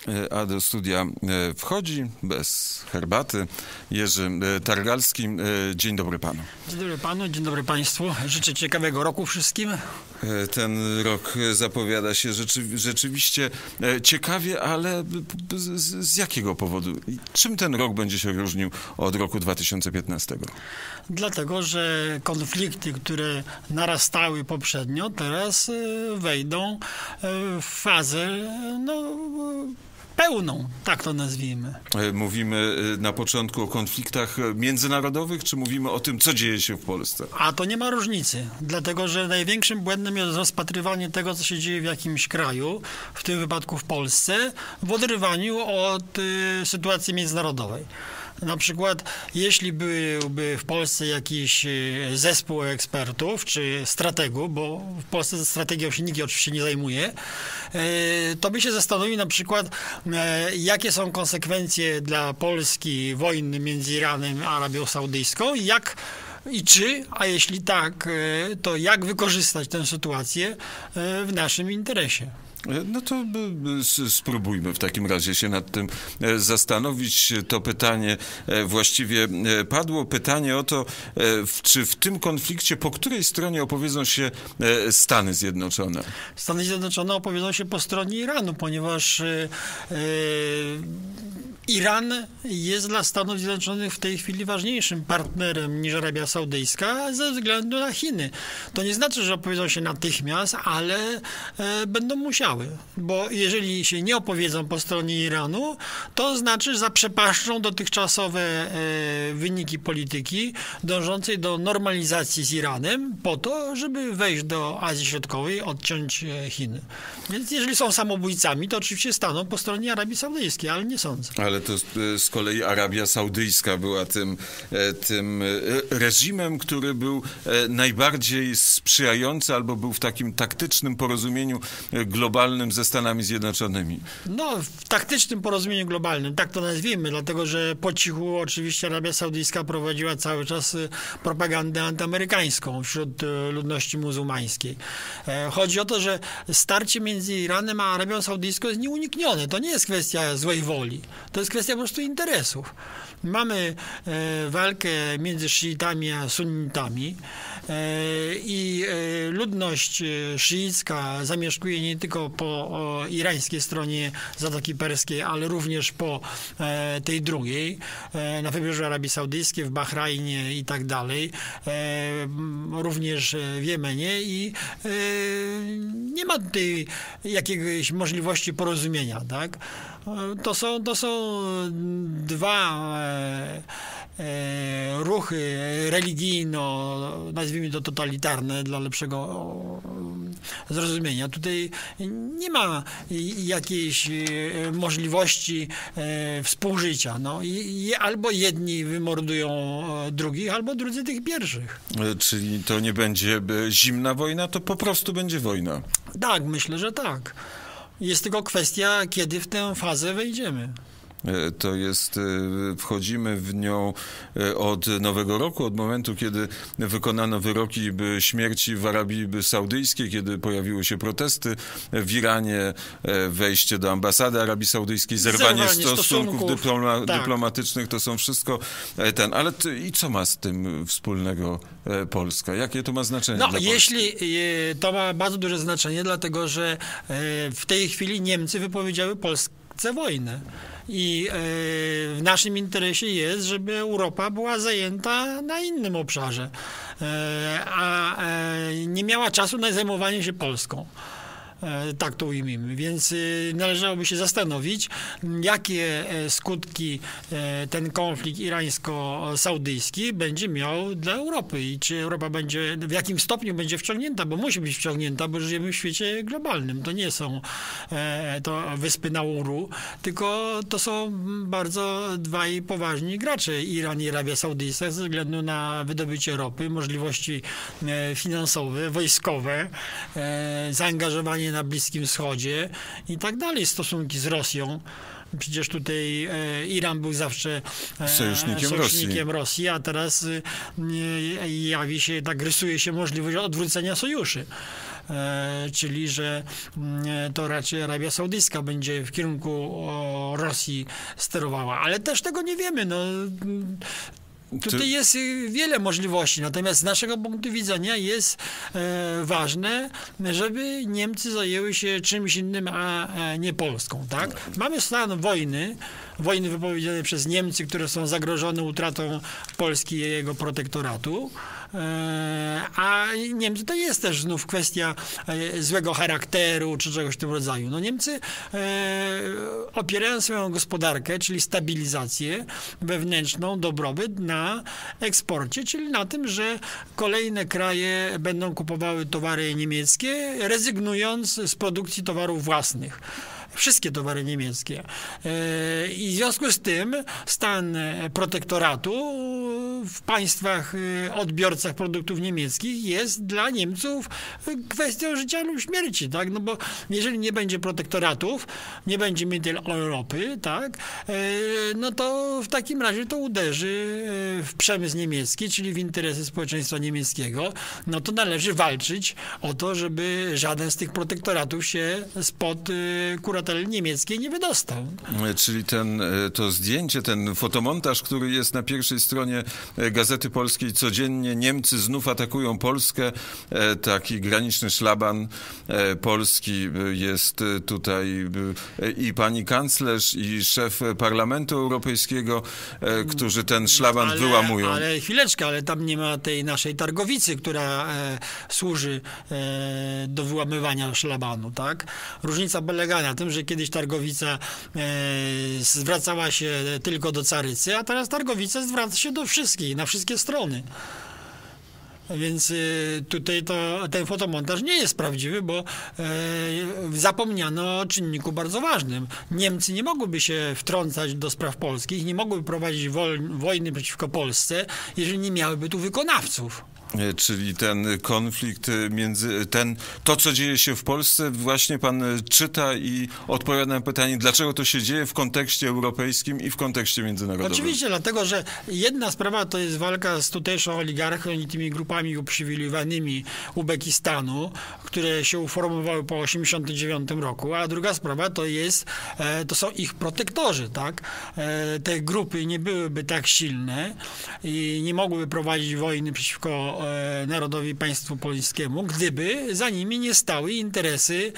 A do studia wchodzi bez herbaty Jerzy Targalski. Dzień dobry panu. Dzień dobry panu, dzień dobry państwu. Życzę ciekawego roku wszystkim. Ten rok zapowiada się rzeczywiście ciekawie, ale z jakiego powodu? Czym ten rok będzie się różnił od roku 2015? Dlatego, że konflikty, które narastały poprzednio, teraz wejdą w fazę pełną, tak to nazwijmy. Mówimy na początku o konfliktach międzynarodowych, czy mówimy o tym, co dzieje się w Polsce? A to nie ma różnicy, dlatego że największym błędem jest rozpatrywanie tego, co się dzieje w jakimś kraju, w tym wypadku w Polsce, w oderwaniu od sytuacji międzynarodowej. Na przykład, jeśli byłby w Polsce jakiś zespół ekspertów, czy strategów, bo w Polsce strategią się nikt oczywiście nie zajmuje, to by się zastanowił na przykład, jakie są konsekwencje dla Polski wojny między Iranem a Arabią Saudyjską, a jeśli tak, to jak wykorzystać tę sytuację w naszym interesie. No to spróbujmy w takim razie się nad tym zastanowić. To pytanie właściwie padło. Pytanie o to, czy w tym konflikcie po której stronie opowiedzą się Stany Zjednoczone? Stany Zjednoczone opowiedzą się po stronie Iranu, ponieważ Iran jest dla Stanów Zjednoczonych w tej chwili ważniejszym partnerem niż Arabia Saudyjska ze względu na Chiny. To nie znaczy, że opowiedzą się natychmiast, ale będą musiały, bo jeżeli się nie opowiedzą po stronie Iranu, to znaczy, że zaprzepaszczą dotychczasowe wyniki polityki dążącej do normalizacji z Iranem po to, żeby wejść do Azji Środkowej, odciąć Chiny. Więc jeżeli są samobójcami, to oczywiście staną po stronie Arabii Saudyjskiej, ale nie sądzę. Ale to z kolei Arabia Saudyjska była tym reżimem, który był najbardziej sprzyjający albo był w takim taktycznym porozumieniu globalnym ze Stanami Zjednoczonymi. No, w taktycznym porozumieniu globalnym, tak to nazwijmy, dlatego że po cichu oczywiście Arabia Saudyjska prowadziła cały czas propagandę antyamerykańską wśród ludności muzułmańskiej. Chodzi o to, że starcie między Iranem a Arabią Saudyjską jest nieuniknione. To nie jest kwestia złej woli. To jest kwestia po prostu interesów. Mamy walkę między szyitami a sunnitami i ludność szyicka zamieszkuje nie tylko po irańskiej stronie Zatoki Perskiej, ale również po tej drugiej, na wybrzeżu Arabii Saudyjskiej, w Bahrajnie i tak dalej, również w Jemenie i nie ma tutaj jakiejś możliwości porozumienia, tak? To są dwa ruchy religijno, nazwijmy to totalitarne dla lepszego zrozumienia. Tutaj nie ma jakiejś możliwości współżycia. No. Albo jedni wymordują drugich, albo drudzy tych pierwszych. Czyli to nie będzie zimna wojna, to po prostu będzie wojna. Tak, myślę, że tak. Jest tylko kwestia, kiedy w tę fazę wejdziemy. To jest, wchodzimy w nią od Nowego Roku, od momentu, kiedy wykonano wyroki śmierci w Arabii Saudyjskiej, kiedy pojawiły się protesty w Iranie, wejście do ambasady Arabii Saudyjskiej, zerwanie stosunków dyplomatycznych, to są wszystko ale i co ma z tym wspólnego Polska? Jakie to ma znaczenie dla Polski? To ma bardzo duże znaczenie, dlatego że w tej chwili Niemcy wypowiedziały Polsce wojnę. I w naszym interesie jest, żeby Europa była zajęta na innym obszarze, a nie miała czasu na zajmowanie się Polską. Tak to ujmijmy. Więc należałoby się zastanowić, jakie skutki ten konflikt irańsko-saudyjski będzie miał dla Europy i czy Europa w jakim stopniu będzie wciągnięta, bo musi być wciągnięta, bo żyjemy w świecie globalnym. To nie są to wyspy Nauru, tylko to są bardzo dwaj poważni gracze, Iran i Arabia Saudyjska, ze względu na wydobycie ropy, możliwości finansowe, wojskowe, zaangażowanie na Bliskim Wschodzie i tak dalej, stosunki z Rosją. Przecież tutaj Iran był zawsze sojusznikiem Rosji, a teraz rysuje się możliwość odwrócenia sojuszy. czyli że to raczej Arabia Saudyjska będzie w kierunku Rosji sterowała. Ale też tego nie wiemy. No. Tutaj jest wiele możliwości, natomiast z naszego punktu widzenia jest ważne, żeby Niemcy zajęły się czymś innym, a nie Polską. Tak? Mamy stan wojny wypowiedziane przez Niemcy, które są zagrożone utratą Polski i jego protektoratu. A Niemcy to jest też znów kwestia złego charakteru czy czegoś w tym rodzaju. No Niemcy opierają swoją gospodarkę, czyli stabilizację wewnętrzną, dobrobyt na eksporcie, czyli na tym, że kolejne kraje będą kupowały towary niemieckie, rezygnując z produkcji towarów własnych. Wszystkie towary niemieckie. I w związku z tym stan protektoratu w państwach odbiorcach produktów niemieckich jest dla Niemców kwestią życia lub śmierci, tak? No bo jeżeli nie będzie protektoratów, nie będzie Mitteleuropy, tak? No to w takim razie to uderzy w przemysł niemiecki, czyli w interesy społeczeństwa niemieckiego. No to należy walczyć o to, żeby żaden z tych protektoratów się spod kurateli niemieckiej nie wydostał. Czyli to zdjęcie, ten fotomontaż, który jest na pierwszej stronie Gazety Polskiej codziennie, Niemcy znów atakują Polskę, taki graniczny szlaban polski, jest tutaj i pani kanclerz, i szef Parlamentu Europejskiego, którzy ten szlaban wyłamują. Ale chwileczkę, ale tam nie ma tej naszej targowicy, która służy do wyłamywania szlabanu, tak? Różnica polega na tym, że kiedyś targowica zwracała się tylko do carycy, a teraz targowica zwraca się do wszystkich, na wszystkie strony. Więc tutaj ten fotomontaż nie jest prawdziwy, bo zapomniano o czynniku bardzo ważnym. Niemcy nie mogłyby się wtrącać do spraw polskich, nie mogłyby prowadzić wojny przeciwko Polsce, jeżeli nie miałyby tu wykonawców. Czyli ten konflikt to, co dzieje się w Polsce, właśnie pan czyta i odpowiada na pytanie, dlaczego to się dzieje w kontekście europejskim i w kontekście międzynarodowym. Oczywiście, dlatego, że jedna sprawa to jest walka z tutejszą oligarchią i tymi grupami uprzywilejowanymi Uzbekistanu, które się uformowały po 1989 roku, a druga sprawa to są ich protektorzy, tak? Te grupy nie byłyby tak silne i nie mogłyby prowadzić wojny przeciwko narodowi państwu polskiemu, gdyby za nimi nie stały interesy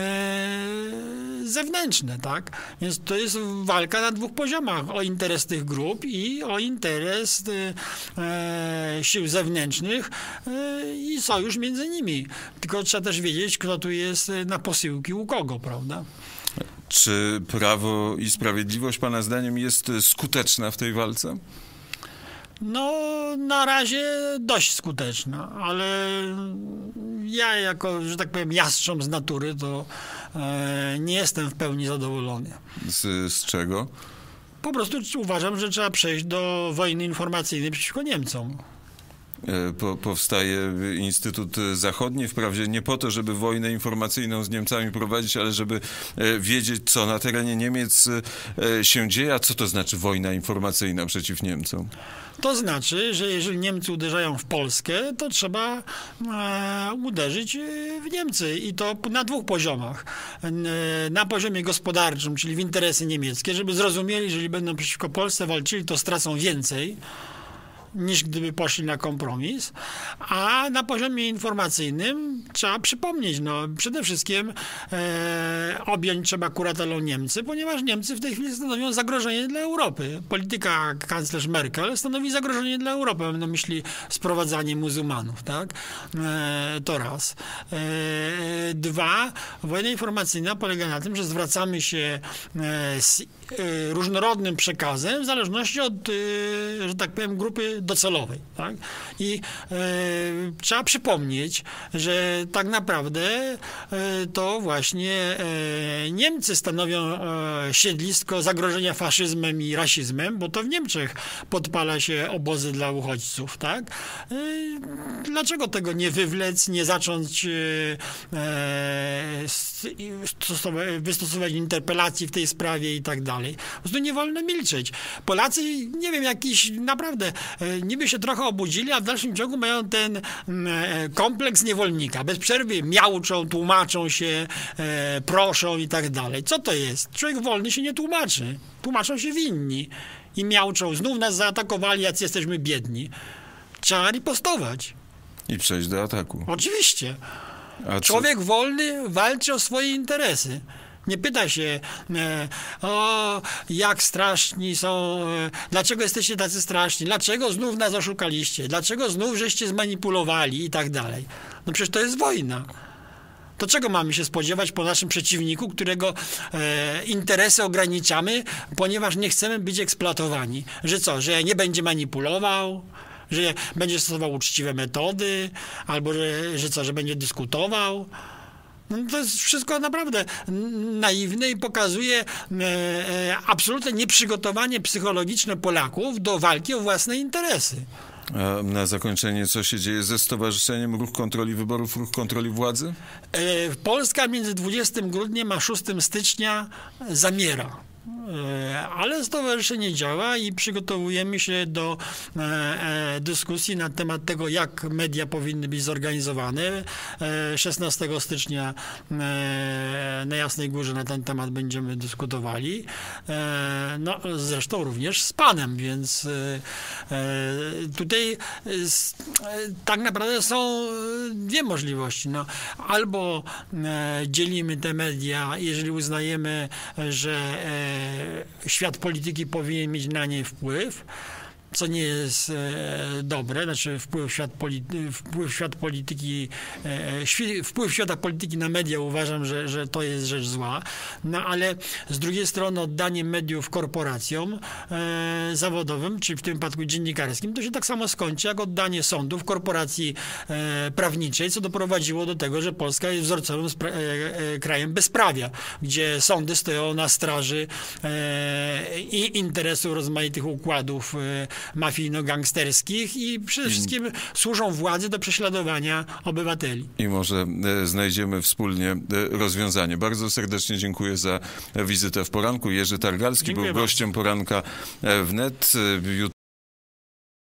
zewnętrzne, tak? Więc to jest walka na dwóch poziomach. O interes tych grup i o interes sił zewnętrznych i sojusz między nimi. Tylko trzeba też wiedzieć, kto tu jest na posyłki u kogo, prawda? Czy Prawo i Sprawiedliwość, pana zdaniem, jest skuteczna w tej walce? No, na razie dość skuteczna, ale ja jako, że tak powiem, jastrząb z natury, to nie jestem w pełni zadowolony. Z czego? Po prostu uważam, że trzeba przejść do wojny informacyjnej przeciwko Niemcom. Powstaje Instytut Zachodni, wprawdzie nie po to, żeby wojnę informacyjną z Niemcami prowadzić, ale żeby wiedzieć, co na terenie Niemiec się dzieje. A co to znaczy wojna informacyjna przeciw Niemcom? To znaczy, że jeżeli Niemcy uderzają w Polskę, to trzeba uderzyć w Niemcy i to na dwóch poziomach. Na poziomie gospodarczym, czyli w interesy niemieckie, żeby zrozumieli, że jeżeli będą przeciwko Polsce walczyli, to stracą więcej niż gdyby poszli na kompromis, a na poziomie informacyjnym trzeba przypomnieć, przede wszystkim objąć trzeba kuratelą Niemcy, ponieważ Niemcy w tej chwili stanowią zagrożenie dla Europy. Polityka kanclerz Merkel stanowi zagrożenie dla Europy, mam na myśli sprowadzanie muzułmanów, tak? To raz. Dwa, wojna informacyjna polega na tym, że zwracamy się z różnorodnym przekazem w zależności od, że tak powiem, grupy docelowej. Tak? I trzeba przypomnieć, że tak naprawdę to właśnie Niemcy stanowią siedlisko zagrożenia faszyzmem i rasizmem, bo to w Niemczech podpala się obozy dla uchodźców. Tak? Dlaczego tego nie wywlec, nie zacząć wystosować interpelacji w tej sprawie i tak dalej. Po prostu nie wolno milczeć. Polacy, nie wiem, jakiś naprawdę niby się trochę obudzili, a w dalszym ciągu mają ten kompleks niewolnika. Bez przerwy miauczą, tłumaczą się, proszą i tak dalej. Co to jest? Człowiek wolny się nie tłumaczy. Tłumaczą się winni. I miauczą. Znów nas zaatakowali, jacy jesteśmy biedni. Trzeba ripostować. I przejść do ataku. Oczywiście. Człowiek wolny walczy o swoje interesy. Nie pyta się, jak straszni są, dlaczego jesteście tacy straszni, dlaczego znów nas oszukaliście, dlaczego znów żeście zmanipulowali i tak dalej. No przecież to jest wojna. To czego mamy się spodziewać po naszym przeciwniku, którego interesy ograniczamy, ponieważ nie chcemy być eksploatowani? Że co, że nie będzie manipulował, że będzie stosował uczciwe metody, albo że będzie dyskutował? No to jest wszystko naprawdę naiwne i pokazuje absolutne nieprzygotowanie psychologiczne Polaków do walki o własne interesy. A na zakończenie, co się dzieje ze Stowarzyszeniem Ruch Kontroli Wyborów, Ruch Kontroli Władzy? Polska między 20 grudnia a 6 stycznia zamiera. Ale stowarzyszenie działa i przygotowujemy się do dyskusji na temat tego, jak media powinny być zorganizowane. 16 stycznia na Jasnej Górze na ten temat będziemy dyskutowali. No, zresztą również z panem, więc tutaj tak naprawdę są dwie możliwości. No, albo dzielimy te media, jeżeli uznajemy, że świat polityki powinien mieć na nie wpływ, co nie jest dobre, znaczy wpływ świata polityki na media uważam, że to jest rzecz zła, no ale z drugiej strony oddanie mediów korporacjom zawodowym, czy w tym wypadku dziennikarskim, to się tak samo skończy, jak oddanie sądów korporacji prawniczej, co doprowadziło do tego, że Polska jest wzorcowym krajem bezprawia, gdzie sądy stoją na straży i interesu rozmaitych układów mafijno-gangsterskich i przede wszystkim służą władzy do prześladowania obywateli. I może znajdziemy wspólnie rozwiązanie. Bardzo serdecznie dziękuję za wizytę w poranku. Jerzy Targalski był gościem poranka wnet.